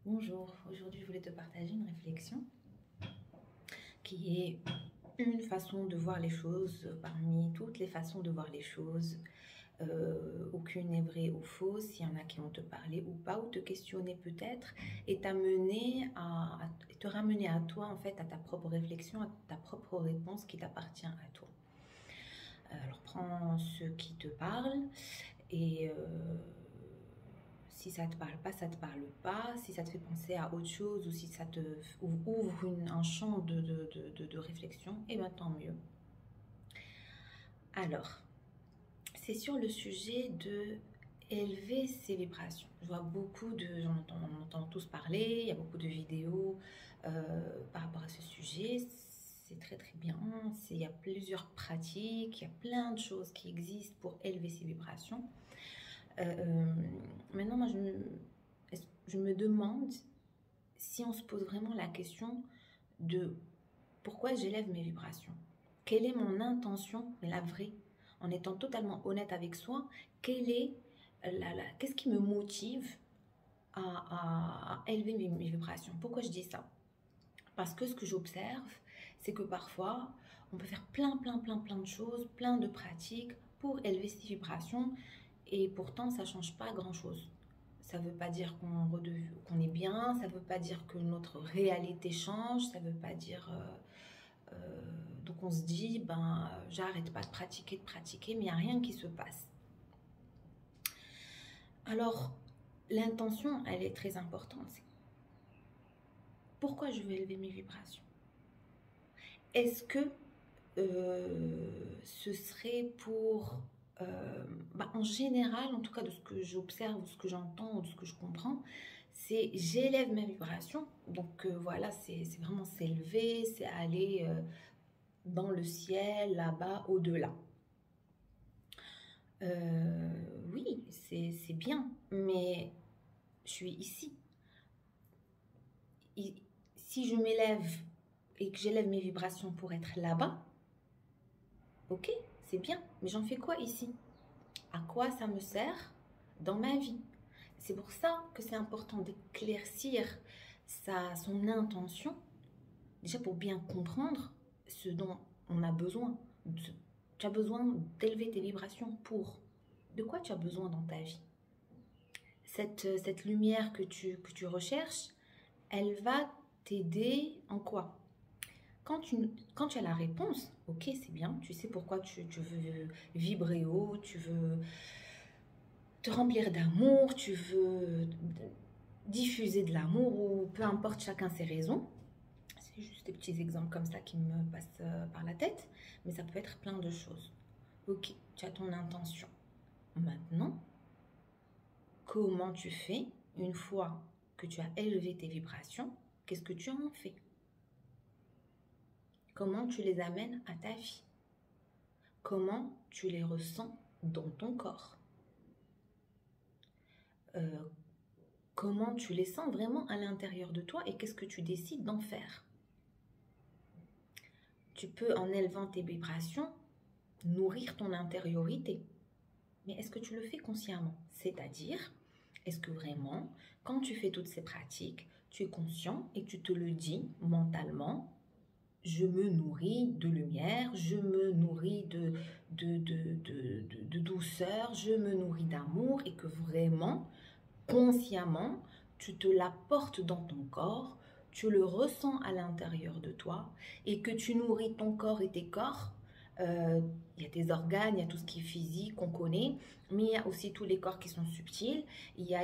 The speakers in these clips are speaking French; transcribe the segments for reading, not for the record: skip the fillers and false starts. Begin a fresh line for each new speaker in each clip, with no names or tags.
Bonjour, aujourd'hui je voulais te partager une réflexion qui est une façon de voir les choses parmi toutes les façons de voir les choses. Aucune n'est vraie ou fausse, il y en a qui vont te parler ou pas, ou te questionner peut-être, et t'amener à te ramener à toi, en fait, à ta propre réflexion, à ta propre réponse qui t'appartient à toi. Alors prends ce qui te parle et si ça te parle pas, ça te parle pas. Si ça te fait penser à autre chose ou si ça te ouvre un champ de réflexion, et bien tant mieux. Alors, c'est sur le sujet de élever ses vibrations. Je vois beaucoup de, on entend tous parler, il y a beaucoup de vidéos par rapport à ce sujet. C'est très très bien, il y a plusieurs pratiques, il y a plein de choses qui existent pour élever ses vibrations. Maintenant, moi, je me demande si on se pose vraiment la question de pourquoi j'élève mes vibrations. Quelle est mon intention, mais la vraie, en étant totalement honnête avec soi, qu'est-ce qui me motive à élever mes vibrations? Pourquoi je dis ça? Parce que ce que j'observe, c'est que parfois, on peut faire plein de choses, plein de pratiques pour élever ses vibrations, et pourtant, ça ne change pas grand-chose. Ça ne veut pas dire qu'on est bien, ça ne veut pas dire que notre réalité change, ça ne veut pas dire... donc on se dit, ben, j'arrête pas de pratiquer, mais il n'y a rien qui se passe. Alors, l'intention, elle est très importante. Pourquoi je veux élever mes vibrations? Est-ce que ce serait pour... en général, en tout cas de ce que j'observe, de ce que j'entends, de ce que je comprends, c'est j'élève mes vibrations. Donc voilà, c'est vraiment s'élever, c'est aller dans le ciel, là-bas, au-delà. Oui, c'est bien, mais je suis ici. Si je m'élève et que j'élève mes vibrations pour être là-bas, ok, c'est bien, mais j'en fais quoi ici? À quoi ça me sert dans ma vie? C'est pour ça que c'est important d'éclaircir son intention, déjà pour bien comprendre ce dont on a besoin. Tu as besoin d'élever tes vibrations pour... De quoi tu as besoin dans ta vie? Cette lumière que tu recherches, elle va t'aider en quoi? Quand tu as la réponse, ok, c'est bien, tu sais pourquoi tu veux vibrer haut, tu veux te remplir d'amour, tu veux diffuser de l'amour, ou peu importe, chacun ses raisons. C'est juste des petits exemples comme ça qui me passent par la tête, mais ça peut être plein de choses. Ok, tu as ton intention. Maintenant, comment tu fais une fois que tu as élevé tes vibrations? Qu'est-ce que tu en fais? Comment tu les amènes à ta vie? Comment tu les ressens dans ton corps? Comment tu les sens vraiment à l'intérieur de toi et qu'est-ce que tu décides d'en faire? Tu peux, en élevant tes vibrations, nourrir ton intériorité. Mais est-ce que tu le fais consciemment? C'est-à-dire, est-ce que vraiment, quand tu fais toutes ces pratiques, tu es conscient et tu te le dis mentalement, je me nourris de lumière, je me nourris de douceur, je me nourris d'amour, et que vraiment, consciemment, tu te l'apportes dans ton corps, tu le ressens à l'intérieur de toi, et que tu nourris ton corps et tes corps. Il y a tes organes, il y a tout ce qui est physique qu'on connaît, mais il y a aussi tous les corps qui sont subtils. Il y a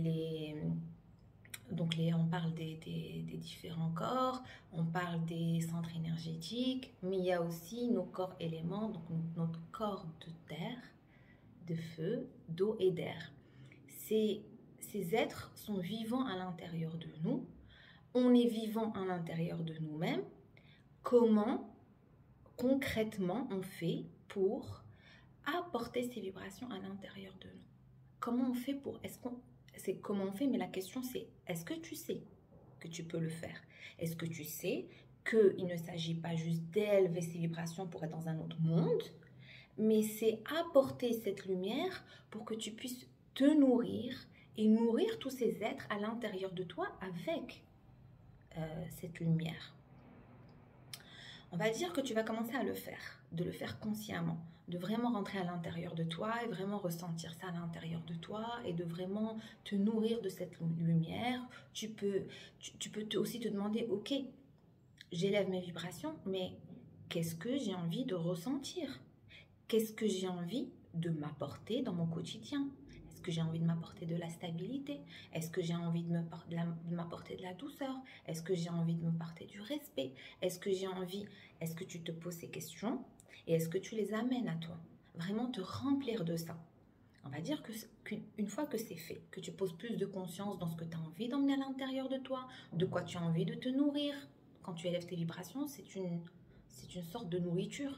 on parle des différents corps, on parle des centres énergétiques, mais il y a aussi nos corps éléments, donc notre corps de terre, de feu, d'eau et d'air. Ces êtres sont vivants à l'intérieur de nous. On est vivant à l'intérieur de nous-mêmes. Comment, concrètement, on fait pour apporter ces vibrations à l'intérieur de nous? Comment on fait pour... C'est comment on fait, mais la question c'est, est-ce que tu sais que tu peux le faire? Est-ce que tu sais qu'il ne s'agit pas juste d'élever ces vibrations pour être dans un autre monde, mais c'est apporter cette lumière pour que tu puisses te nourrir et nourrir tous ces êtres à l'intérieur de toi avec cette lumière. On va dire que tu vas commencer à le faire, de le faire consciemment, de vraiment rentrer à l'intérieur de toi et vraiment ressentir ça à l'intérieur de toi et de vraiment te nourrir de cette lumière. Tu peux aussi te demander, ok, j'élève mes vibrations, mais qu'est-ce que j'ai envie de ressentir? Qu'est-ce que j'ai envie de m'apporter dans mon quotidien? Est-ce que j'ai envie de m'apporter de la stabilité? Est-ce que j'ai envie de m'apporter de la douceur? Est-ce que j'ai envie de m'apporter du respect? Est-ce que tu te poses ces questions et est-ce que tu les amènes à toi? Vraiment te remplir de ça. On va dire qu'une fois que c'est fait, que tu poses plus de conscience dans ce que tu as envie d'emmener à l'intérieur de toi, de quoi tu as envie de te nourrir. Quand tu élèves tes vibrations, c'est une sorte de nourriture.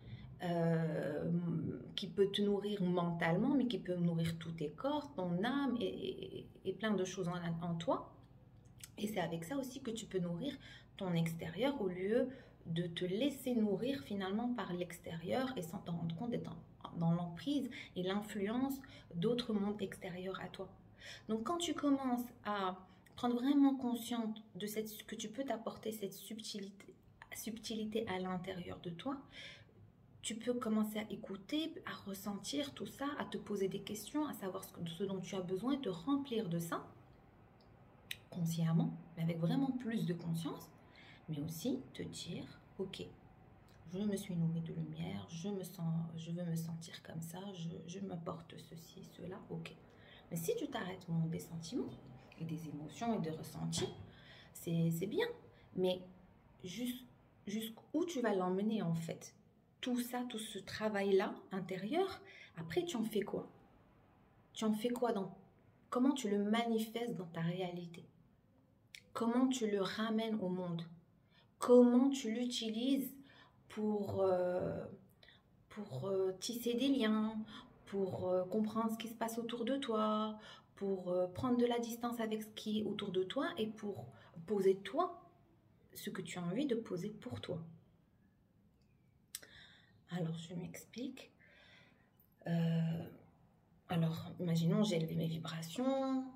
Qui peut te nourrir mentalement, mais qui peut nourrir tous tes corps, ton âme et plein de choses en toi. Et c'est avec ça aussi que tu peux nourrir ton extérieur au lieu de te laisser nourrir finalement par l'extérieur et sans t'en rendre compte d'être dans l'emprise et l'influence d'autres mondes extérieurs à toi. Donc quand tu commences à prendre vraiment conscience de que tu peux t'apporter cette subtilité à l'intérieur de toi, tu peux commencer à écouter, à ressentir tout ça, à te poser des questions, à savoir ce dont tu as besoin et te remplir de ça, consciemment, mais avec vraiment plus de conscience, mais aussi te dire, ok, je me suis nourrie de lumière, je veux me sentir comme ça, je m'apporte ceci, cela, ok. Mais si tu t'arrêtes au moment des sentiments et des émotions et des ressentis, c'est bien, mais jusqu'où tu vas l'emmener en fait? Tout ça, tout ce travail-là intérieur, après tu en fais quoi? Tu en fais quoi comment tu le manifestes dans ta réalité? Comment tu le ramènes au monde? Comment tu l'utilises pour tisser des liens, pour comprendre ce qui se passe autour de toi, pour prendre de la distance avec ce qui est autour de toi et pour poser toi ce que tu as envie de poser pour toi. Alors, je m'explique. Alors, imaginons, j'ai élevé mes vibrations,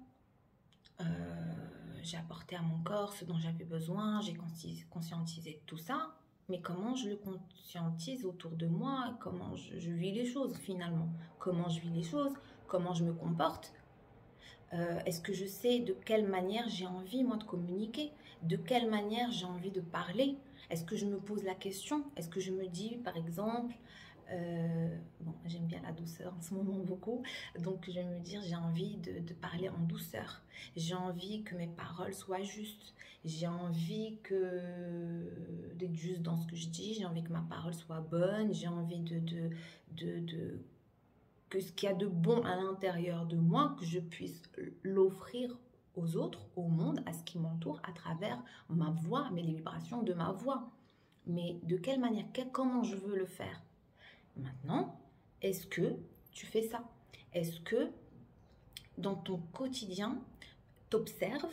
j'ai apporté à mon corps ce dont j'avais besoin, j'ai conscientisé tout ça, mais comment je le conscientise autour de moi, comment je vis les choses finalement, comment je vis les choses, comment je me comporte, est-ce que je sais de quelle manière j'ai envie moi de communiquer, de quelle manière j'ai envie de parler, est-ce que je me pose la question, est-ce que je me dis par exemple, bon, j'aime bien la douceur en ce moment beaucoup, donc je vais me dire j'ai envie de parler en douceur, j'ai envie que mes paroles soient justes, j'ai envie d'être juste dans ce que je dis, j'ai envie que ma parole soit bonne, j'ai envie que ce qu'il y a de bon à l'intérieur de moi, que je puisse l'offrir aux autres, au monde, à ce qui m'entoure à travers ma voix, mais les vibrations de ma voix. Mais de quelle manière, comment je veux le faire? Maintenant, est-ce que tu fais ça? Est-ce que dans ton quotidien, tu observes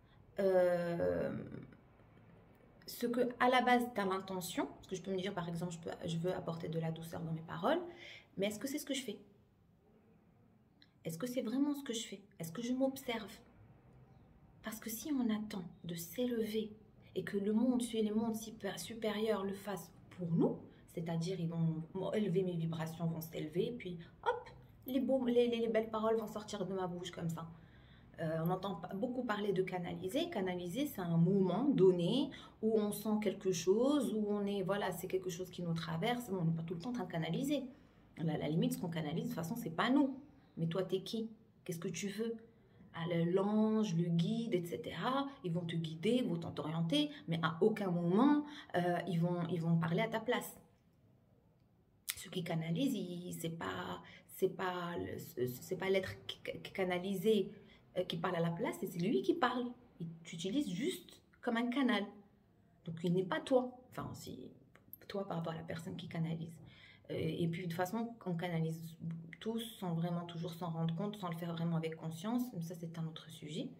ce que à la base tu as l'intention, parce que je peux me dire par exemple, je veux apporter de la douceur dans mes paroles, mais est-ce que c'est ce que je fais? Est-ce que c'est vraiment ce que je fais? Est-ce que je m'observe? Parce que si on attend de s'élever et que les mondes supérieurs le fassent pour nous, c'est-à-dire ils vont élever mes vibrations, vont s'élever, puis hop, les belles paroles vont sortir de ma bouche comme ça. On entend beaucoup parler de canaliser. Canaliser, c'est un moment donné où on sent quelque chose, où on est, voilà, c'est quelque chose qui nous traverse. Bon, on n'est pas tout le temps en train de canaliser. À la limite, ce qu'on canalise, de toute façon, c'est pas nous. Mais toi, t'es qui? Qu'est-ce que tu veux? L'ange, le guide, etc. Ils vont te guider, ils vont t'orienter, mais à aucun moment, ils vont parler à ta place. Ceux qui canalisent, c'est pas l'être canalisé qui parle à la place, c'est lui qui parle. Tu utilises juste comme un canal. Donc, il n'est pas toi. Enfin, si toi par rapport à la personne qui canalise. Et puis, de toute façon, on canalise tous sans vraiment toujours s'en rendre compte, sans le faire vraiment avec conscience. Mais ça, c'est un autre sujet.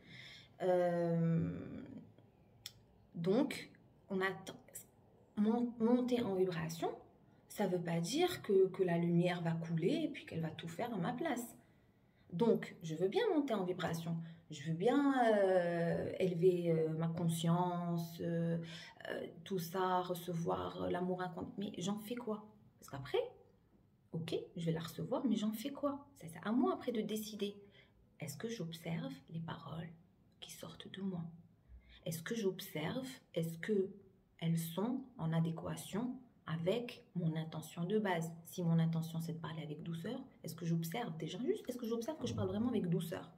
Donc, on attend. Monter en vibration, ça ne veut pas dire que la lumière va couler et puis qu'elle va tout faire à ma place. Donc, je veux bien monter en vibration. Je veux bien élever ma conscience, tout ça, recevoir l'amour inconditionnel. Mais j'en fais quoi? Parce qu'après, ok, je vais la recevoir, mais j'en fais quoi? C'est à moi après de décider. Est-ce que j'observe les paroles qui sortent de moi? Est-ce que j'observe? Est-ce que elles sont en adéquation avec mon intention de base? Si mon intention c'est de parler avec douceur, est-ce que j'observe déjà juste? Est-ce que j'observe que je parle vraiment avec douceur?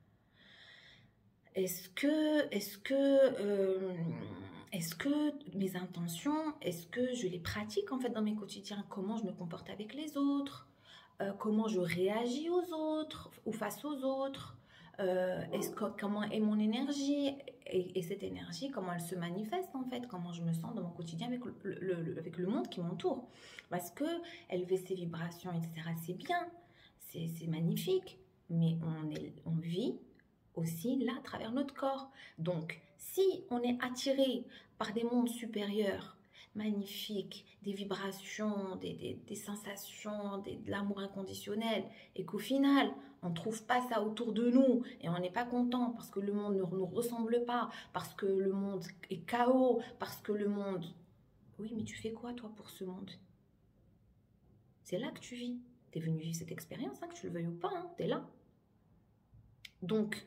Est-ce que mes intentions, est-ce que je les pratique en fait dans mes quotidiens? Comment je me comporte avec les autres? Comment je réagis aux autres ou face aux autres? Comment est mon énergie? Et cette énergie, comment elle se manifeste en fait? Comment je me sens dans mon quotidien avec le monde qui m'entoure? Parce que élever ses vibrations, etc., c'est bien, c'est magnifique, mais on vit aussi là à travers notre corps. Donc, si on est attiré par des mondes supérieurs, magnifiques, des vibrations, des sensations, de l'amour inconditionnel, et qu'au final, on ne trouve pas ça autour de nous, et on n'est pas content parce que le monde ne nous ressemble pas, parce que le monde est chaos, parce que le monde... Oui, mais tu fais quoi, toi, pour ce monde? C'est là que tu vis. Tu es venu vivre cette expérience, hein, que tu le veuilles ou pas, hein, tu es là. Donc,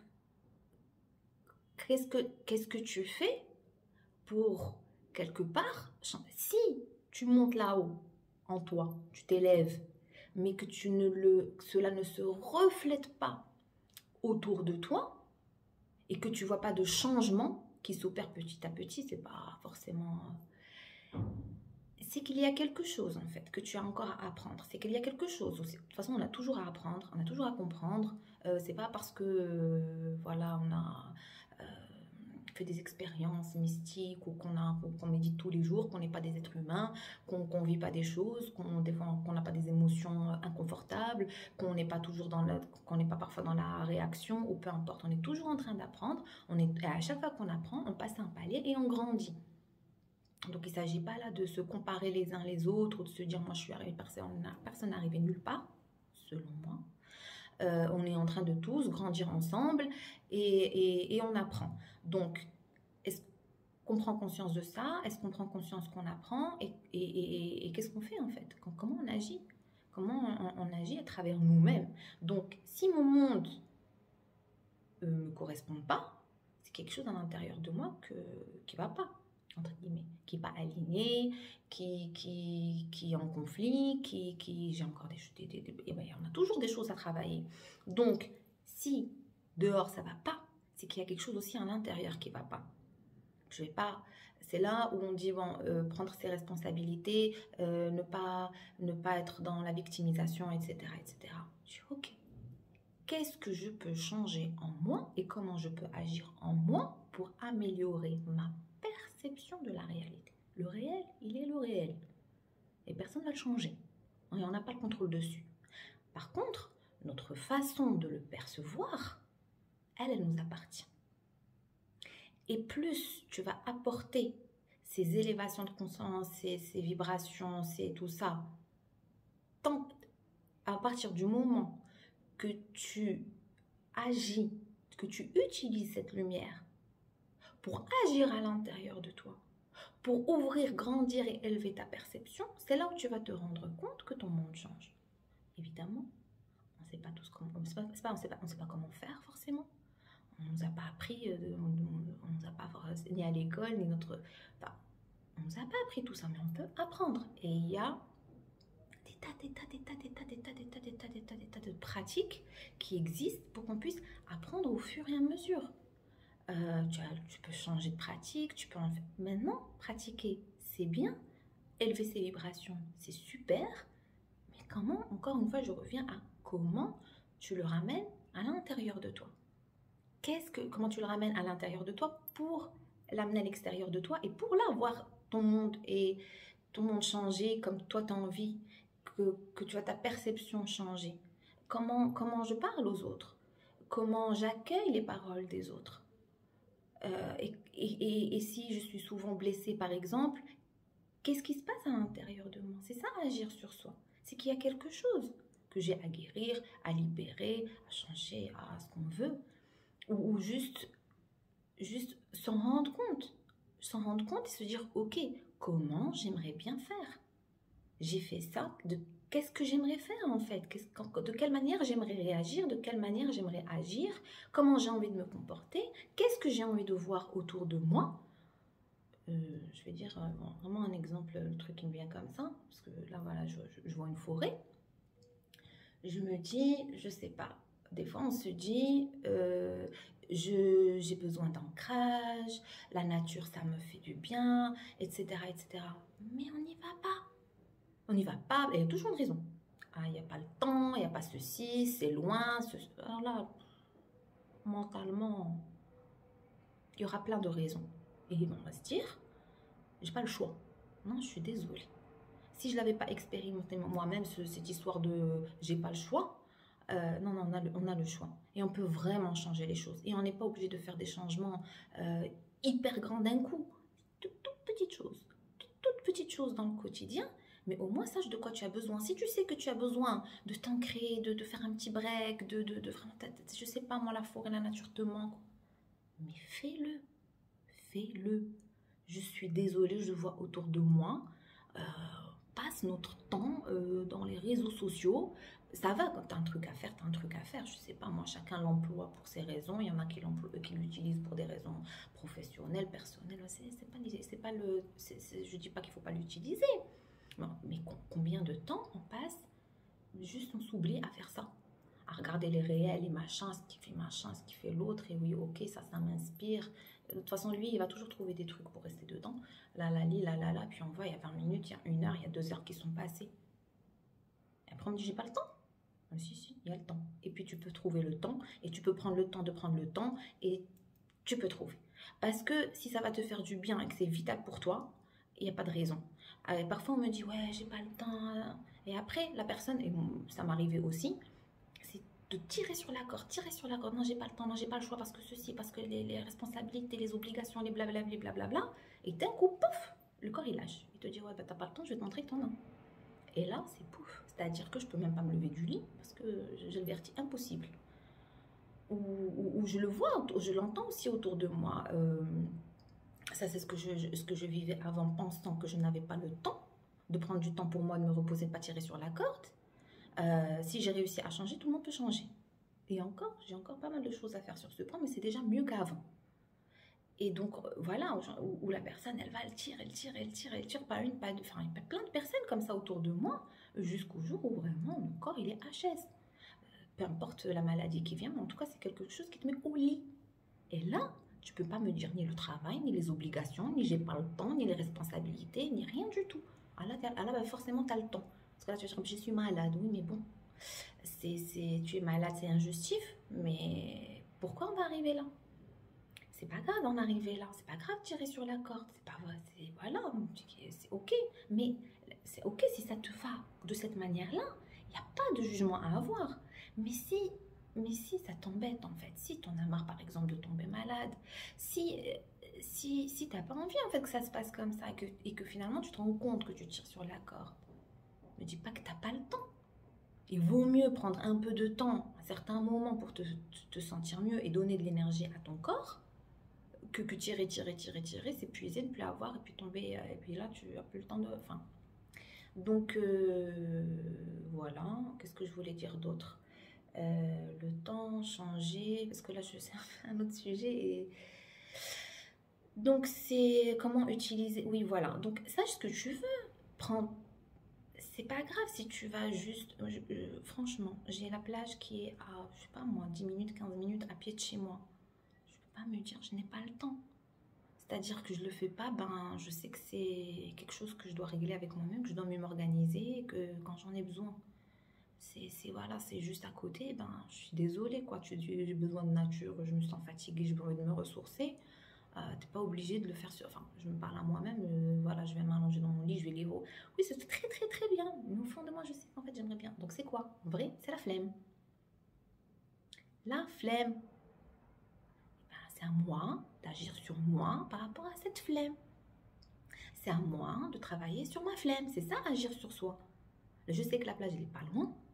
qu'est-ce que tu fais pour, quelque part, si tu montes là-haut en toi, tu t'élèves, mais que cela ne se reflète pas autour de toi et que tu vois pas de changement qui s'opère petit à petit, c'est pas forcément... C'est qu'il y a quelque chose en fait que tu as encore à apprendre. C'est qu'il y a quelque chose aussi. De toute façon, on a toujours à apprendre, on a toujours à comprendre. C'est pas parce que voilà, on a fait des expériences mystiques ou qu'on médite tous les jours, qu'on n'est pas des êtres humains, qu'on vit pas des choses, qu'on n'a pas des émotions inconfortables, qu'on n'est pas toujours qu'on n'est pas parfois dans la réaction ou peu importe. On est toujours en train d'apprendre. Et à chaque fois qu'on apprend, on passe un palier et on grandit. Donc, il ne s'agit pas là de se comparer les uns les autres ou de se dire, moi, je suis arrivé, personne n'est arrivé nulle part, selon moi. On est en train de tous grandir ensemble et on apprend. Donc, est-ce qu'on prend conscience de ça? Est-ce qu'on prend conscience qu'on apprend? Et qu'est-ce qu'on fait, en fait? Comment on agit? Comment on agit à travers nous-mêmes? Donc, si mon monde ne me correspond pas, c'est quelque chose à l'intérieur de moi qui ne va pas, entre guillemets, qui n'est pas aligné, qui est en conflit, j'ai encore on a toujours des choses à travailler. Donc, si dehors ça ne va pas, c'est qu'il y a quelque chose aussi à l'intérieur qui ne va pas. Je vais pas... C'est là où on dit, bon, prendre ses responsabilités, ne pas être dans la victimisation, etc., etc. Je dis, ok, qu'est-ce que je peux changer en moi et comment je peux agir en moi pour améliorer ma perception de la réalité. Le réel, il est le réel. Et personne ne va le changer. Et on n'a pas le contrôle dessus. Par contre, notre façon de le percevoir, elle nous appartient. Et plus tu vas apporter ces élévations de conscience, ces vibrations, tout ça, tant à partir du moment que tu agis, que tu utilises cette lumière pour agir à l'intérieur de toi, pour ouvrir, grandir et élever ta perception, c'est là où tu vas te rendre compte que ton monde change. Évidemment, on ne sait pas tous comment, on sait pas comment faire forcément. On nous a pas appris, on nous a pas ni à l'école ni enfin, on nous a pas appris tout ça, mais on peut apprendre. Et il y a des tas de pratiques qui existent pour qu'on puisse apprendre au fur et à mesure. Tu peux changer de pratique, tu peux en faire. Maintenant, pratiquer, c'est bien. Élever ses vibrations, c'est super. Mais comment, encore une fois, je reviens à comment tu le ramènes à l'intérieur de toi. Comment tu le ramènes à l'intérieur de toi pour l'amener à l'extérieur de toi et pour là voir ton monde changer comme toi tu as envie, que tu as ta perception changer. Comment je parle aux autres, comment j'accueille les paroles des autres. Et si je suis souvent blessée, par exemple, qu'est-ce qui se passe à l'intérieur de moi? C'est ça, agir sur soi. C'est qu'il y a quelque chose. que j'ai à guérir, à libérer, à changer, à ce qu'on veut. Ou juste s'en rendre compte. S'en rendre compte et se dire, ok, comment j'aimerais bien faire? J'ai fait ça, qu'est-ce que j'aimerais faire en fait? De quelle manière j'aimerais réagir? De quelle manière j'aimerais agir? Comment j'ai envie de me comporter? Qu'est-ce que j'ai envie de voir autour de moi? Je vais dire bon, vraiment un exemple, le truc qui me vient comme ça, parce que là voilà, je vois une forêt. Je me dis, je sais pas, des fois on se dit, j'ai besoin d'ancrage, la nature ça me fait du bien, etc., etc. Mais on n'y va pas. On n'y va pas, il y a toujours une raison. Ah, il n'y a pas le temps, il n'y a pas ceci, c'est loin. Alors là, mentalement, il y aura plein de raisons. Et on va se dire, j'ai pas le choix. Non, je suis désolée. Si je l'avais pas expérimenté moi-même, cette histoire de j'ai pas le choix, non, non, on a le choix. Et on peut vraiment changer les choses. Et on n'est pas obligé de faire des changements hyper grands d'un coup. Toutes petites choses. Toutes petites choses dans le quotidien. Mais au moins, sache de quoi tu as besoin. Si tu sais que tu as besoin de t'ancrer, de faire un petit break, de vraiment, je sais pas, moi, la forêt, la nature te manque. Mais fais-le. Fais-le. Je suis désolée, je vois autour de moi, passe notre temps dans les réseaux sociaux. Ça va, quand tu as un truc à faire, tu as un truc à faire. Je sais pas, moi, chacun l'emploie pour ses raisons. Il y en a qui l'utilisent pour des raisons professionnelles, personnelles. Je dis pas qu'il faut pas l'utiliser. Non, mais combien de temps on passe, juste on s'oublie à faire ça, à regarder les réels, les machins, ce qui fait machin, ce qui fait l'autre, et oui, ok, ça m'inspire. De toute façon, lui, il va toujours trouver des trucs pour rester dedans. Là, puis on voit, il y a 20 minutes, il y a 1 heure, il y a 2 heures qui sont passées. Et après, on me dit, j'ai pas le temps. Ah, si, il y a le temps. Et puis, tu peux trouver le temps, et tu peux prendre le temps de prendre le temps, et tu peux trouver. Parce que si ça va te faire du bien et que c'est vital pour toi, il n'y a pas de raison. Parfois, on me dit, ouais, j'ai pas le temps. Et après, la personne, et ça m'arrivait aussi, c'est de tirer sur la corde, tirer sur la corde. Non, j'ai pas le temps, non, j'ai pas le choix parce que ceci, parce que les responsabilités, les obligations, les blablabla, blablabla. Et d'un coup, pouf, le corps, il lâche. Il te dit, ouais, bah, t'as pas le temps, je vais te montrer que t'en as. Et là, c'est pouf. C'est-à-dire que je peux même pas me lever du lit parce que j'ai le vertige impossible. Ou je le vois, je l'entends aussi autour de moi. Ça, c'est ce que je vivais avant, pensant que je n'avais pas le temps de prendre du temps pour moi, de me reposer, de ne pas tirer sur la corde. Si j'ai réussi à changer, tout le monde peut changer. Et encore, j'ai encore pas mal de choses à faire sur ce point, mais c'est déjà mieux qu'avant. Et donc, voilà, où la personne, elle va, elle tire, pas une, pas deux, enfin, il y a plein de personnes comme ça autour de moi, jusqu'au jour où vraiment, mon corps, il est HS. Peu importe la maladie qui vient, mais en tout cas, c'est quelque chose qui te met au lit. Et là, tu peux pas me dire ni le travail, ni les obligations, ni j'ai pas le temps, ni les responsabilités, ni rien du tout. Ah là, bah, forcément, tu as le temps. Parce que là, tu vas dire, je suis malade. Oui, mais bon, tu es malade, c'est injustif. Mais pourquoi on va arriver là? C'est pas grave d'en arriver là. C'est pas grave de tirer sur la corde. C'est pas vrai. Voilà, c'est ok. Mais c'est ok si ça te va de cette manière-là. Il n'y a pas de jugement à avoir. Mais si ça t'embête en fait, si t'en as marre par exemple de tomber malade, si t'as pas envie en fait que ça se passe comme ça et que finalement tu te rends compte que tu tires sur la corde, ne dis pas que t'as pas le temps. Il vaut mieux prendre un peu de temps à certains moments pour te sentir mieux et donner de l'énergie à ton corps que tirer, s'épuiser, ne plus avoir et puis tomber et puis là tu as plus le temps de... Enfin, donc voilà, qu'est-ce que je voulais dire d'autre? Le temps, changer, parce que là c'est un autre sujet. Et... donc c'est comment utiliser, oui voilà, donc sache ce que tu veux, prends, c'est pas grave si tu vas juste, franchement, j'ai la plage qui est à, je sais pas moi, 10 minutes, 15 minutes à pied de chez moi, je peux pas me dire je n'ai pas le temps. C'est-à-dire que je le fais pas, ben je sais que c'est quelque chose que je dois régler avec moi-même, que je dois mieux m'organiser, que quand j'en ai besoin. Voilà, c'est juste à côté, ben je suis désolée quoi, j'ai besoin de nature, je me sens fatiguée, j'ai besoin de me ressourcer. T'es pas obligé de le faire sur... Enfin, je me parle à moi-même, voilà, je vais m'allonger dans mon lit, je vais lire. Oui, c'est très très très bien, mais au fond de moi, je sais qu'en fait, j'aimerais bien. Donc c'est quoi? En vrai, c'est la flemme. La flemme. Ben, c'est à moi d'agir sur moi par rapport à cette flemme. C'est à moi de travailler sur ma flemme. C'est ça, agir sur soi. Je sais que la plage, elle est pas loin,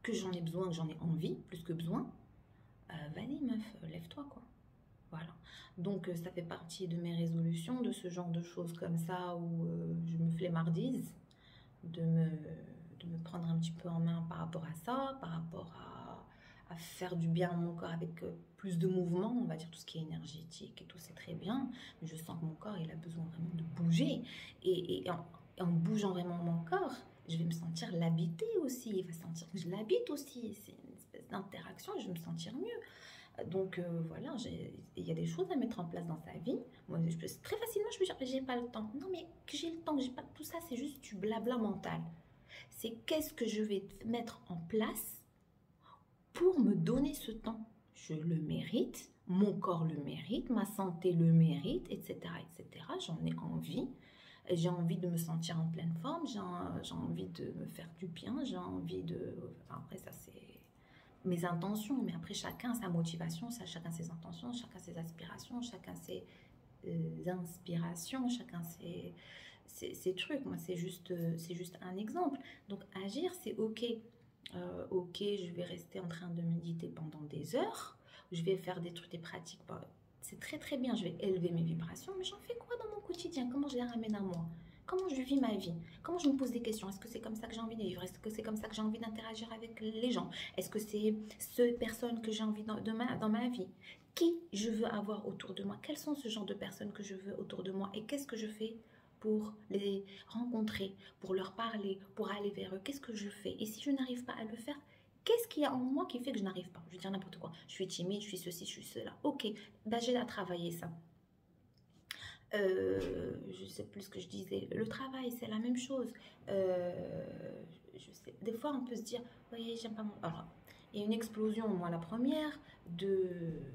que j'en ai besoin, que j'en ai envie, plus que besoin, vas-y meuf, lève-toi quoi. Voilà. Donc ça fait partie de mes résolutions, de ce genre de choses comme ça où je me flemmardise, de me prendre un petit peu en main par rapport à ça, par rapport à faire du bien à mon corps avec plus de mouvement, on va dire tout ce qui est énergétique et tout, c'est très bien, mais je sens que mon corps, il a besoin vraiment de bouger, et en bougeant vraiment mon corps, je vais me sentir l'habiter aussi, il va sentir que je l'habite aussi, c'est une espèce d'interaction et je vais me sentir mieux. Donc voilà, il y a des choses à mettre en place dans sa vie. Moi, très facilement, je peux dire, j'ai pas le temps. Non, mais que j'ai le temps, que j'ai pas tout ça, c'est juste du blabla mental. C'est qu'est-ce que je vais mettre en place pour me donner ce temps. Je le mérite, mon corps le mérite, ma santé le mérite, etc., etc. J'en ai envie. J'ai envie de me sentir en pleine forme, j'ai envie de me faire du bien, j'ai envie de... Enfin, après, ça, c'est mes intentions, mais après, chacun sa motivation, chacun ses intentions, chacun ses aspirations, chacun ses inspirations, chacun ses trucs. Moi, c'est juste un exemple. Donc, agir, c'est OK. OK, je vais rester en train de méditer pendant des heures, je vais faire des trucs, des pratiques, c'est très très bien, je vais élever mes vibrations, mais j'en fais quoi dans mon quotidien? Comment je les ramène à moi? Comment je vis ma vie? Comment je me pose des questions? Est-ce que c'est comme ça que j'ai envie de vivre? Est-ce que c'est comme ça que j'ai envie d'interagir avec les gens? Est-ce que c'est ces personnes que j'ai envie dans ma vie? Qui je veux avoir autour de moi? Quels sont ce genre de personnes que je veux autour de moi? Et qu'est-ce que je fais pour les rencontrer, pour leur parler, pour aller vers eux? Qu'est-ce que je fais? Et si je n'arrive pas à le faire, qu'est-ce qu'il y a en moi qui fait que je n'arrive pas? Je vais dire n'importe quoi. Je suis timide, je suis ceci, je suis cela. Ok, ben, j'ai à travailler ça. Je sais plus ce que je disais. Le travail, c'est la même chose. Je sais, des fois, on peut se dire, oui, j'aime pas mon... Alors, il y a une explosion, moi, la première, de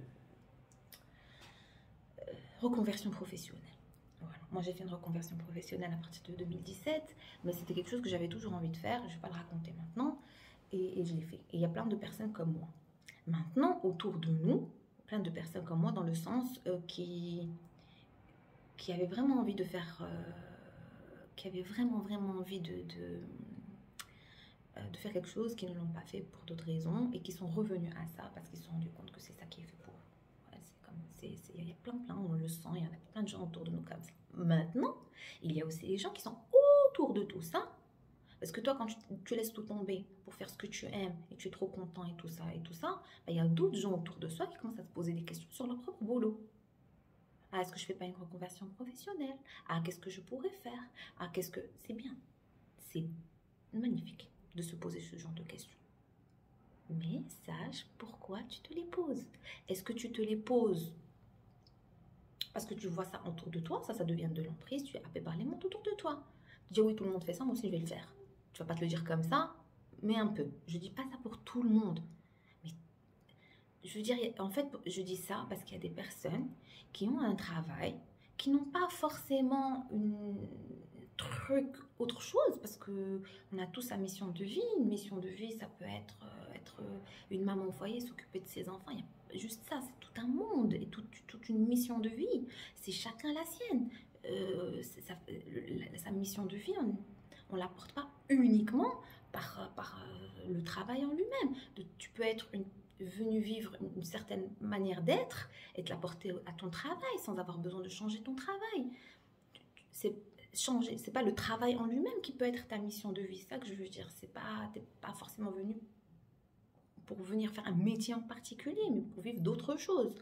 reconversion professionnelle. Voilà. Moi, j'ai fait une reconversion professionnelle à partir de 2017, mais c'était quelque chose que j'avais toujours envie de faire. Je ne vais pas le raconter maintenant. Et je l'ai fait. Et il y a plein de personnes comme moi. Maintenant, autour de nous, plein de personnes comme moi, dans le sens qui avaient vraiment envie de faire... qui avaient vraiment envie de faire quelque chose, qui ne l'ont pas fait pour d'autres raisons, et qui sont revenus à ça parce qu'ils se sont rendus compte que c'est ça qui est fait pour eux. Ouais, il y a plein, on le sent, il y en a plein de gens autour de nous comme ça. Maintenant, il y a aussi les gens qui sont autour de tout ça. Parce que toi, quand tu laisses tout tomber pour faire ce que tu aimes et tu es trop content et tout ça, bah, il y a d'autres gens autour de soi qui commencent à se poser des questions sur leur propre boulot. Ah, est-ce que je fais pas une reconversion professionnelle? Ah, qu'est-ce que je pourrais faire? Ah, qu'est-ce que... C'est bien. C'est magnifique de se poser ce genre de questions. Mais sache pourquoi tu te les poses. Est-ce que tu te les poses parce que tu vois ça autour de toi? Ça devient de l'emprise. Tu es happé par les mondes autour de toi. Tu dis oui, tout le monde fait ça, moi aussi je vais le faire. Tu vas pas te le dire comme ça, mais un peu. Je dis pas ça pour tout le monde. Mais je veux dire, en fait, je dis ça parce qu'il y a des personnes qui ont un travail, qui n'ont pas forcément autre chose, parce que on a tous sa mission de vie. Une mission de vie, ça peut être une maman au foyer, s'occuper de ses enfants. Il y a juste ça, c'est tout un monde et toute une mission de vie. C'est chacun la sienne. Sa mission de vie, on ne la porte pas uniquement par le travail en lui-même. Tu peux être venu vivre une certaine manière d'être et te la porter à ton travail sans avoir besoin de changer ton travail. C'est pas le travail en lui-même qui peut être ta mission de vie, c'est ça que je veux dire. T'es pas forcément venu pour venir faire un métier en particulier, mais pour vivre d'autres choses.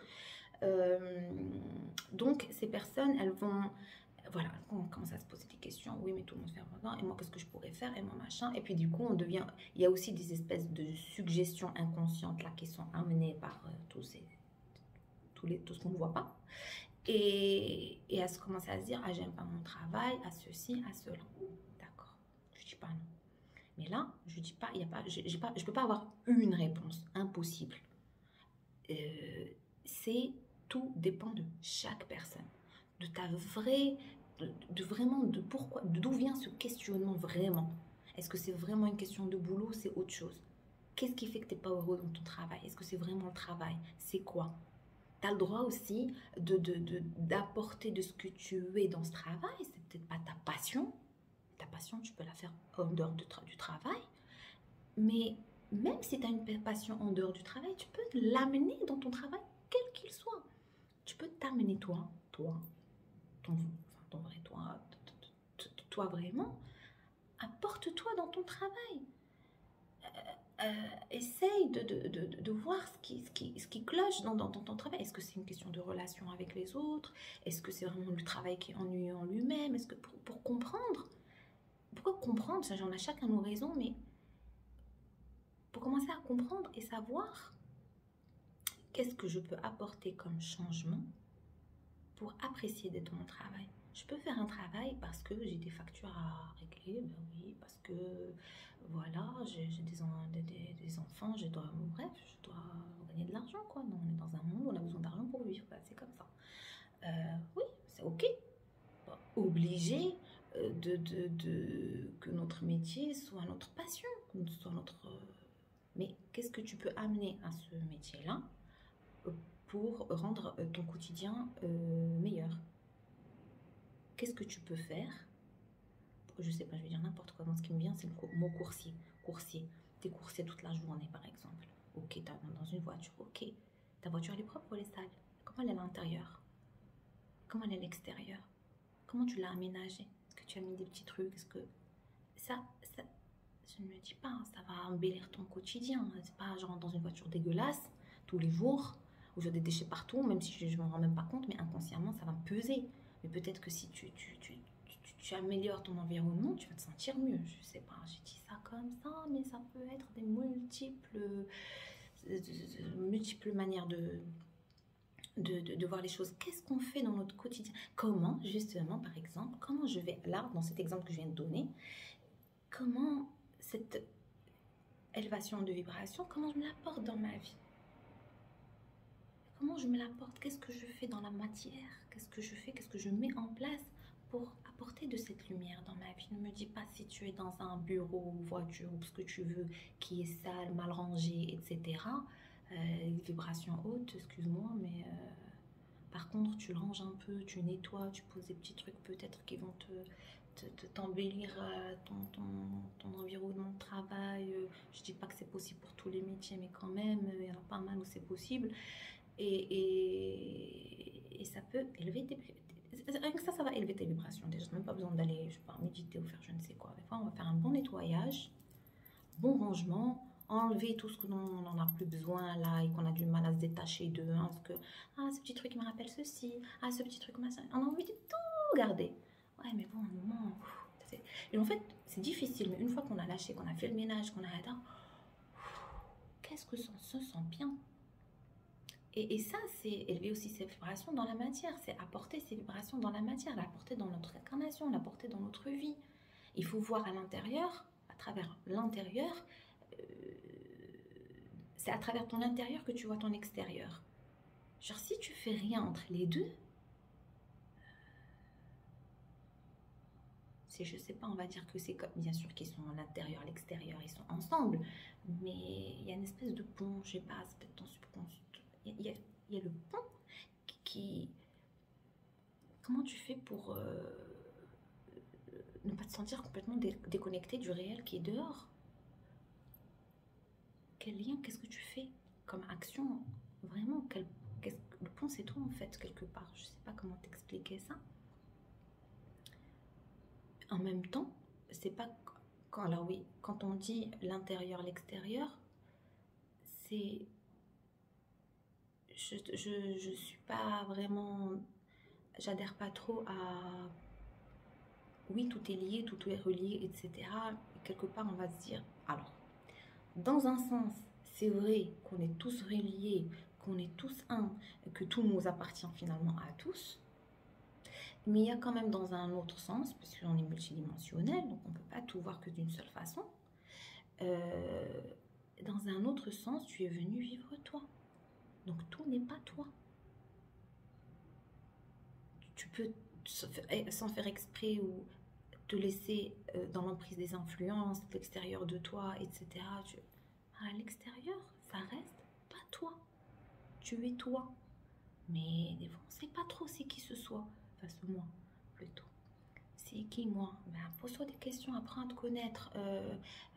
Donc ces personnes, elles vont... Voilà, on commence à se poser des questions. Oui, mais tout le monde fait maintenant. Et moi, qu'est-ce que je pourrais faire? Et moi, machin. Et puis, du coup, on devient... Il y a aussi des espèces de suggestions inconscientes là qui sont amenées par tout ce qu'on ne voit pas. Et à se commencer à se dire, ah, j'aime pas mon travail, à ceci, à cela. D'accord. Je dis pas non. Mais là, je dis pas, je peux pas avoir une réponse. Impossible. Tout dépend de chaque personne. De ta vraie... de pourquoi, d'où vient ce questionnement vraiment? Est-ce que c'est vraiment une question de boulot ou c'est autre chose? Qu'est-ce qui fait que tu n'es pas heureux dans ton travail? Est-ce que c'est vraiment le travail? C'est quoi? Tu as le droit aussi d'apporter de ce que tu es dans ce travail. C'est peut-être pas ta passion. Ta passion, tu peux la faire en dehors du travail. Mais même si tu as une passion en dehors du travail, tu peux l'amener dans ton travail, quel qu'il soit. Tu peux t'amener toi, ton vrai toi vraiment, apporte-toi dans ton travail. Essaye de voir ce qui cloche dans ton travail. Est-ce que c'est une question de relation avec les autres? Est-ce que c'est vraiment le travail qui est ennuyeux en lui-même? Est-ce que pour comprendre, pourquoi comprendre? Ça, j'en ai chacun nos raisons, mais pour commencer à comprendre et savoir qu'est-ce que je peux apporter comme changement pour apprécier d'être mon travail. Je peux faire un travail parce que j'ai des factures à régler, ben oui, parce que voilà, j'ai des enfants, bref, je dois gagner de l'argent, quoi. Non, on est dans un monde où on a besoin d'argent pour vivre, c'est comme ça. Oui, c'est ok. Pas obligé que notre métier soit notre passion, soit notre... mais qu'est-ce que tu peux amener à ce métier-là pour rendre ton quotidien meilleur? Qu'est-ce que tu peux faire? Je sais pas, je vais dire n'importe quoi. Moi, ce qui me vient, c'est le mot coursier. Coursier. T'es coursier toute la journée, par exemple. Ok, t'es dans une voiture. Ok. Ta voiture, elle est propre ou elle est sale? Comment elle est à l'intérieur? Comment elle est à l'extérieur? Comment tu l'as aménagée? Est-ce que tu as mis des petits trucs? Est-ce que... Ça, je ne me dis pas, ça va embellir ton quotidien. C'est pas genre dans une voiture dégueulasse, tous les jours, où j'ai des déchets partout, même si je ne m'en rends même pas compte, mais inconsciemment, ça va me peser. Mais peut-être que si tu améliores ton environnement, tu vas te sentir mieux. Je sais pas, j'ai dit ça comme ça, mais ça peut être des multiples manières de voir les choses. Qu'est-ce qu'on fait dans notre quotidien? Comment, justement, par exemple, comment je vais, là, dans cet exemple que je viens de donner, comment cette élévation de vibration, comment je me l'apporte dans ma vie? Comment je me l'apporte? Qu'est-ce que je fais dans la matière? Qu'est-ce que je fais? Qu'est-ce que je mets en place pour apporter de cette lumière dans ma vie? Ne me dis pas si tu es dans un bureau, voiture, ou ce que tu veux, qui est sale, mal rangé, etc. Vibration haute, excuse-moi, mais par contre, tu ranges un peu, tu nettoies, tu poses des petits trucs peut-être qui vont t'embellir ton environnement de travail. Je dis pas que c'est possible pour tous les métiers, mais quand même, il y en a pas mal où c'est possible. Et ça peut élever rien que ça va élever tes vibrations. Déjà, même pas besoin d'aller, je sais pas, méditer ou faire je ne sais quoi. Des fois, on va faire un bon nettoyage, bon rangement, enlever tout ce que l'on n'en a plus besoin là et qu'on a du mal à se détacher d'eux. Hein, parce que, ah, ce petit truc me rappelle ceci, ah, ce petit truc, machin. On a envie de tout garder. Ouais, mais bon, à un moment... Et en fait, c'est difficile, mais une fois qu'on a lâché, qu'on a fait le ménage, qu'on a atteint, qu'est-ce que ça se sent bien. Et ça, c'est élever aussi ces vibrations dans la matière, c'est apporter ces vibrations dans la matière, l'apporter dans notre incarnation, l'apporter dans notre vie. Il faut voir à l'intérieur, à travers l'intérieur, c'est à travers ton intérieur que tu vois ton extérieur. Genre, si tu fais rien entre les deux, c'est, je sais pas, on va dire que c'est comme, bien sûr qu'ils sont à l'intérieur, à l'extérieur, ils sont ensemble, mais il y a une espèce de pont, je sais pas, c'est peut-être ton subconscient. Il y a le pont qui... Comment tu fais pour ne pas te sentir complètement déconnecté du réel qui est dehors? Quel lien, qu'est-ce que tu fais comme action? Vraiment, le pont c'est toi en fait, quelque part. Je sais pas comment t'expliquer ça. En même temps, c'est pas... Alors oui, quand on dit l'intérieur, l'extérieur, c'est... Je suis pas vraiment... J'adhère pas trop à... Oui, tout est lié, tout est relié, etc. Et quelque part, on va se dire... Alors, dans un sens, c'est vrai qu'on est tous reliés, qu'on est tous un, que tout nous appartient finalement à tous. Mais il y a quand même dans un autre sens, parce qu'on est multidimensionnel, donc on ne peut pas tout voir que d'une seule façon. Dans un autre sens, tu es venu vivre toi. Donc tout n'est pas toi. Tu peux, sans faire exprès ou te laisser dans l'emprise des influences, de l'extérieur de toi, etc. À l'extérieur, ça reste pas toi. Tu es toi. Mais des fois, on ne sait pas trop c'est qui ce soit. Enfin, ce moi, plutôt. C'est qui moi? Ben, pose-toi des questions, apprends à te connaître.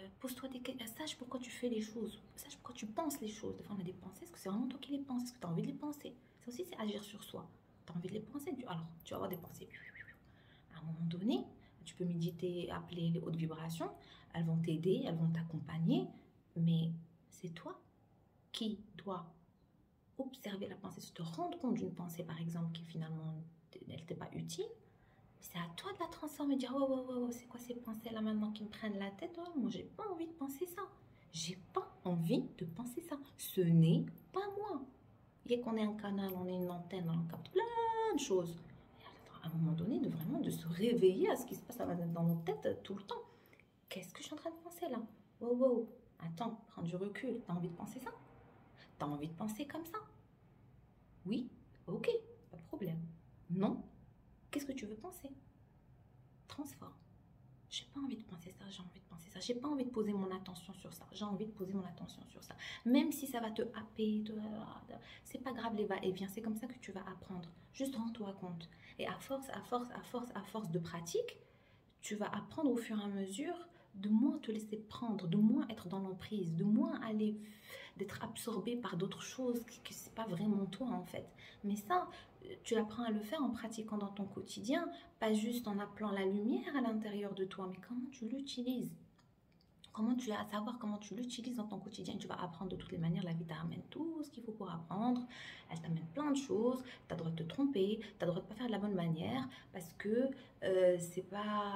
Pose-toi des questions, sache pourquoi tu fais les choses, sache pourquoi tu penses les choses. Des fois, on a des pensées, est-ce que c'est vraiment toi qui les penses? Est-ce que tu as envie de les penser? Ça aussi, c'est agir sur soi. Tu as envie de les penser, alors tu vas avoir des pensées. À un moment donné, tu peux méditer, appeler les hautes vibrations, elles vont t'aider, elles vont t'accompagner, mais c'est toi qui dois observer la pensée, se te rendre compte d'une pensée, par exemple, qui finalement, elle t'est pas utile. C'est à toi de la transformer, dire oh, oh, oh, c'est quoi ces pensées-là maintenant qui me prennent la tête? Oh, moi, j'ai pas envie de penser ça. J'ai pas envie de penser ça. Ce n'est pas moi. Il y a qu'on est un canal, on est une antenne, on capte plein de choses. À un moment donné, de se réveiller à ce qui se passe dans notre tête tout le temps. Qu'est-ce que je suis en train de penser là? Wow, wow. Attends, prends du recul. T'as envie de penser ça? T'as envie de penser comme ça? Oui, ok, pas de problème. Non, qu'est-ce que tu veux penser? Transforme. J'ai pas envie de penser ça, j'ai envie de penser ça. J'ai pas envie de poser mon attention sur ça. J'ai envie de poser mon attention sur ça. Même si ça va te happer, c'est pas grave les va-et-vient. C'est comme ça que tu vas apprendre. Juste rends-toi compte. Et à force de pratique, tu vas apprendre au fur et à mesure de moins te laisser prendre, de moins être dans l'emprise, de moins aller, d'être absorbé par d'autres choses que c'est pas vraiment toi en fait. Mais ça, tu apprends à le faire en pratiquant dans ton quotidien, pas juste en appelant la lumière à l'intérieur de toi, mais comment tu l'utilises. Comment tu as à savoir comment tu l'utilises dans ton quotidien. Tu vas apprendre de toutes les manières. La vie t'amène tout ce qu'il faut pour apprendre. Elle t'amène plein de choses. Tu as le droit de te tromper. Tu as le droit de ne pas faire de la bonne manière parce que c'est pas.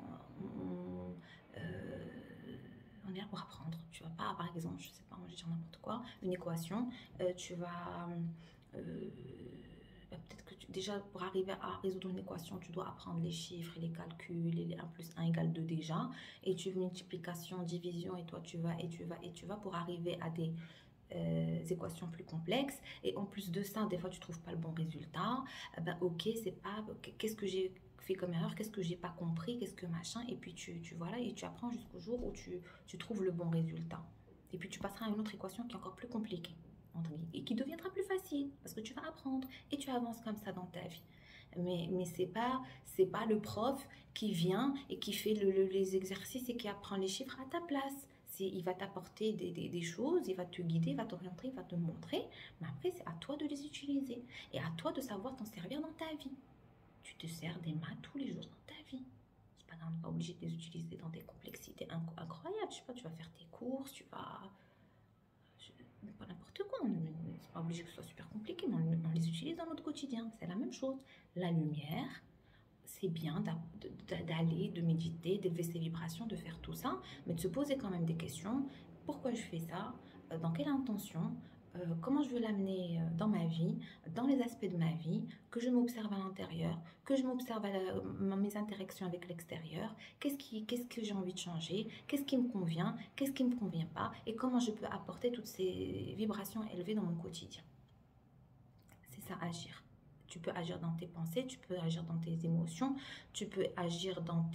On est là pour apprendre. Tu vas pas, par exemple, je sais pas, moi je vais dire n'importe quoi, une équation. Tu vas. Peut-être que déjà, pour arriver à résoudre une équation, tu dois apprendre les chiffres et les calculs, et les 1 plus 1 égale 2 déjà. Et tu veux multiplication, division, et toi tu vas pour arriver à des équations plus complexes. Et en plus de ça, des fois tu trouves pas le bon résultat. Ben ok, c'est pas, qu'est-ce que j'ai fait comme erreur, qu'est-ce que j'ai pas compris, qu'est-ce que machin. Et puis voilà, et tu apprends jusqu'au jour où tu trouves le bon résultat. Et puis tu passeras à une autre équation qui est encore plus compliquée et qui deviendra plus facile parce que tu vas apprendre et tu avances comme ça dans ta vie. Mais c'est pas le prof qui vient et qui fait les exercices et qui apprend les chiffres à ta place. Il va t'apporter des choses, il va te guider, il va t'orienter, il va te montrer, mais après c'est à toi de les utiliser et à toi de savoir t'en servir dans ta vie. Tu te sers des maths tous les jours dans ta vie. C'est pas obligé de les utiliser dans des complexités incroyables. Je sais pas, tu vas faire tes courses, tu vas pas n'importe quoi, c'est pas obligé que ce soit super compliqué, mais on les utilise dans notre quotidien, c'est la même chose. La lumière, c'est bien d'aller, de méditer, d'élever ses vibrations, de faire tout ça, mais de se poser quand même des questions. Pourquoi je fais ça? Dans quelle intention? Comment je veux l'amener dans ma vie, dans les aspects de ma vie, que je m'observe à l'intérieur, que je m'observe à mes interactions avec l'extérieur, qu'est-ce que j'ai envie de changer, qu'est-ce qui me convient, qu'est-ce qui ne me convient pas, et comment je peux apporter toutes ces vibrations élevées dans mon quotidien. C'est ça, agir. Tu peux agir dans tes pensées, tu peux agir dans tes émotions, tu peux agir dans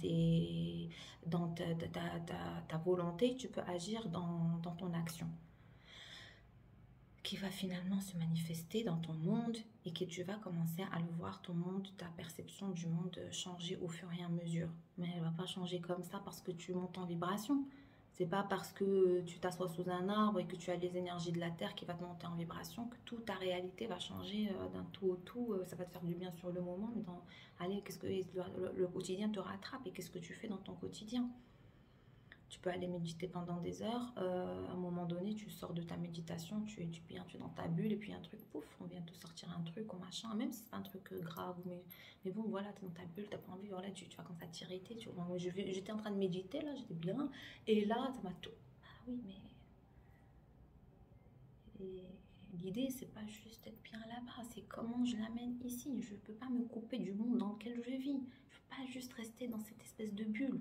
ta volonté, tu peux agir dans ton action, qui va finalement se manifester dans ton monde et que tu vas commencer à le voir, ton monde, ta perception du monde changer au fur et à mesure. Mais elle ne va pas changer comme ça parce que tu montes en vibration. C'est pas parce que tu t'assois sous un arbre et que tu as les énergies de la terre qui va te monter en vibration que toute ta réalité va changer d'un tout au tout. Ça va te faire du bien sur le moment, mais allez, qu'est-ce que le quotidien te rattrape et qu'est-ce que tu fais dans ton quotidien? Tu peux aller méditer pendant des heures. À un moment donné, tu sors de ta méditation, tu es dans ta bulle et puis un truc, pouf, on vient te sortir un truc ou machin, même si c'est pas un truc grave. Mais bon, voilà, tu es dans ta bulle, tu n'as pas envie, voilà, tu vas comme ça t'irriter. J'étais en train de méditer, là, j'étais bien. Et là, ça m'a tout... Ah oui, mais... L'idée, c'est pas juste être bien là-bas, c'est comment je l'amène ici. Je peux pas me couper du monde dans lequel je vis. Je peux pas juste rester dans cette espèce de bulle.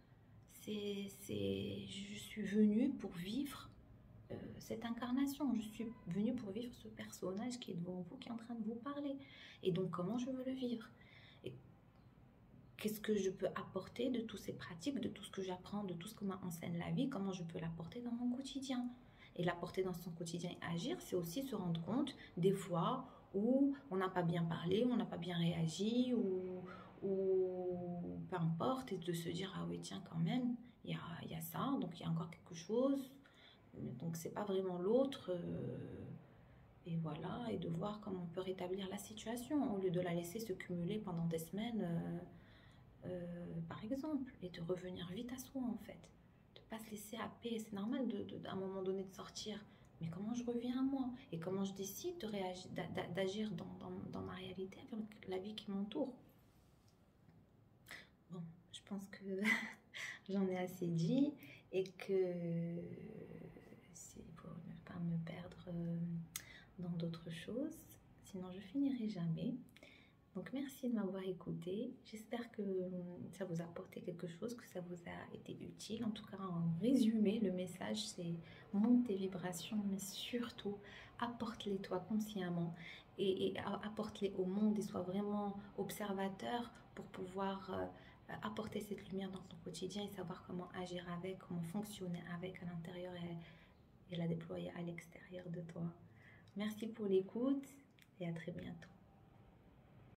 Je suis venue pour vivre cette incarnation. Je suis venue pour vivre ce personnage qui est devant vous, qui est en train de vous parler. Et donc, comment je veux le vivre? Et qu'est-ce que je peux apporter de toutes ces pratiques, de tout ce que j'apprends, de tout ce que m'enseigne la vie? Comment je peux l'apporter dans mon quotidien? Et l'apporter dans son quotidien et agir, c'est aussi se rendre compte des fois où on n'a pas bien parlé, on n'a pas bien réagi, ou peu importe, et de se dire, ah oui, tiens, quand même, il y a ça, donc il y a encore quelque chose. Donc c'est pas vraiment l'autre. Et voilà, et de voir comment on peut rétablir la situation au lieu de la laisser se cumuler pendant des semaines, par exemple, et de revenir vite à soi en fait. De pas se laisser happer. C'est normal à un moment donné de sortir. Mais comment je reviens à moi et comment je décide de réagir, d'agir dans ma réalité avec la vie qui m'entoure. Bon, je pense que j'en ai assez dit et que c'est pour ne pas me perdre dans d'autres choses, sinon je finirai jamais. Donc merci de m'avoir écouté. J'espère que ça vous a apporté quelque chose, que ça vous a été utile. En tout cas, en résumé, le message c'est monte tes vibrations, mais surtout apporte-les toi consciemment et apporte-les au monde et sois vraiment observateur pour pouvoir apporter cette lumière dans ton quotidien et savoir comment agir avec, comment fonctionner avec à l'intérieur et la déployer à l'extérieur de toi. Merci pour l'écoute et à très bientôt.